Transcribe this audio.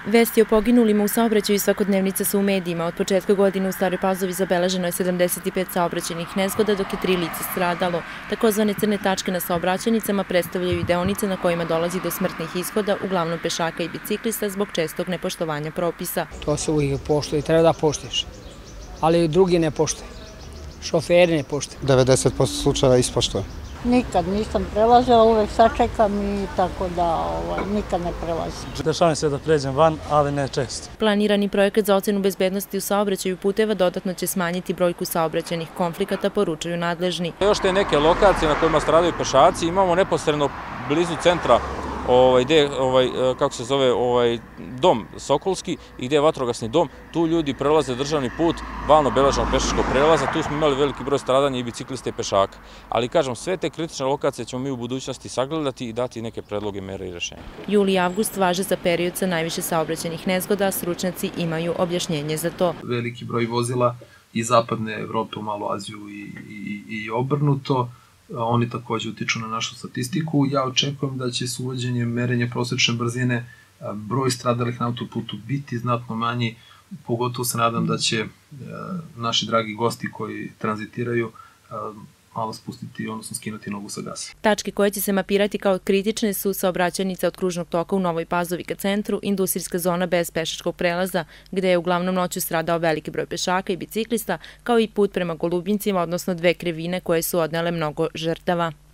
Vesti o poginulima u saobraćaju svakodnevnica su u medijima. Od početka godine u Staroj Pazovi zabeleženo je 75 saobraćajnih nezgoda, dok je 3 lica stradalo. Takozvane crne tačke na saobraćajnicama predstavljaju i deonice na kojima dolazi do smrtnih ishoda, uglavnom pešaka i biciklista, zbog čestog nepoštovanja propisa. To se uvijek poštuje, treba da poštuješ, ali drugi ne poštuje. Šoferi ne poštuje. 90% slučajeva ispoštuje. Nikad nisam prelazila, uvek sačekam i tako da nikad ne prelazim. Dešavam se da pređem van, ali ne često. Planirani projekat za ocenu bezbednosti u saobraćaju puteva dodatno će smanjiti brojku saobraćajnih konflikata, poručuju nadležni. Još te neke lokacije na kojima stradaju pešaci imamo neposredno blizu centra kako se zove, dom Sokolski i gde je vatrogasni dom. Tu ljudi prelaze državni put, valno beležnog pešačkog prelaza, tu smo imali veliki broj stradanja i biciklista i pešaka. Ali kažem, sve te kritične lokacije ćemo mi u budućnosti sagledati i dati neke predloge, mere i rešenja. Jul i avgust važe za period sa najviše saobraćajnih nezgoda, stručnjaci imaju objašnjenje za to. Veliki broj vozila iz zapadne Evrope u Malu Aziju i obrnuto. Oni takođe utiču na našu statistiku. Ja očekujem da će s uvođenjem merenja prosečne brzine broj stradalih na autoputu biti znatno manji. Pogotovo se nadam da će naši dragi gosti koji tranzitiraju malo spustiti, odnosno skinuti nogu sa gasa. Tačke koje će se mapirati kao kritične su saobraćajnica od kružnog toka u Novoj Pazovi ka centru, industrijska zona bez pešačkog prelaza, gde je uglavnom noću stradao veliki broj pešaka i biciklista, kao i put prema Golubincima, odnosno 2 krivine koje su odnele mnogo žrtava.